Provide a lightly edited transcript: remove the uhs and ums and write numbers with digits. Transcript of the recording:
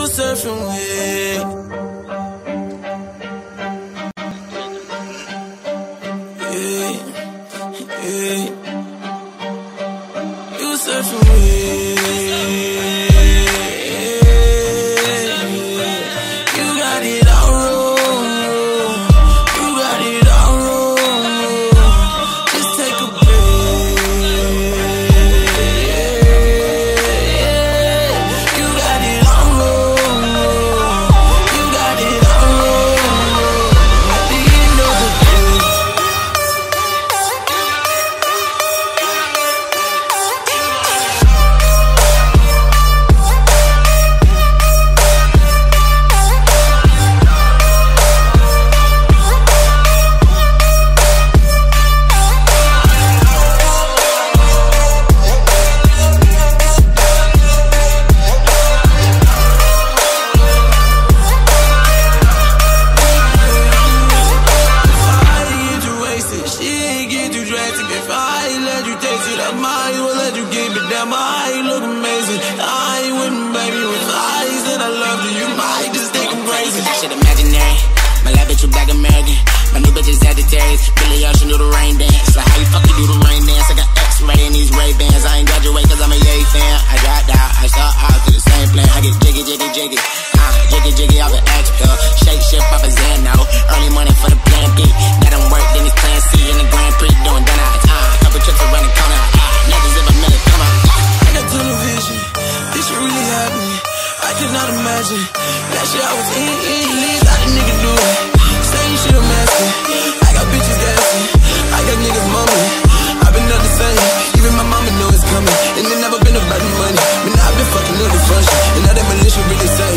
surfing with. Yeah, yeah. You surfing with. You got it all wrong. You got it all wrong. Just take a break. You got it all wrong. You got it all wrong. At the end of the day. If I let you taste it, I might as well let you keep it down. I look amazing. I ain't with me, baby. With eyes that I love you, you might just think I'm crazy. Shit imaginary. My lab bitch, you black American. My new bitch is Sagittarius. Billy Ocean do the rain dance. Like how you fucking do the rain dance? I got X-ray in these Ray-Bans. I ain't graduate cause I'm a Ye fan. I dropped out, I start out to the same plan. I get jiggy, jiggy, jiggy. Jiggy, jiggy off the X-Pill. Shake shit off a Xano. Early morning for the plan B. Got them work, then it's plan C in the Grand Prix. Doing done out of time. Couple trips around the corner. Never zip a minute, come on. I got tunnel vision. This shit really happening. I could not imagine. That shit I was in, how the nigga do it? Same shit I'm asking. I got bitches gassing. I got niggas mumbling. I've been up the same. Even my mama know it's coming. And it never been about the money. But now I've been fucking up the function. And now that militia really say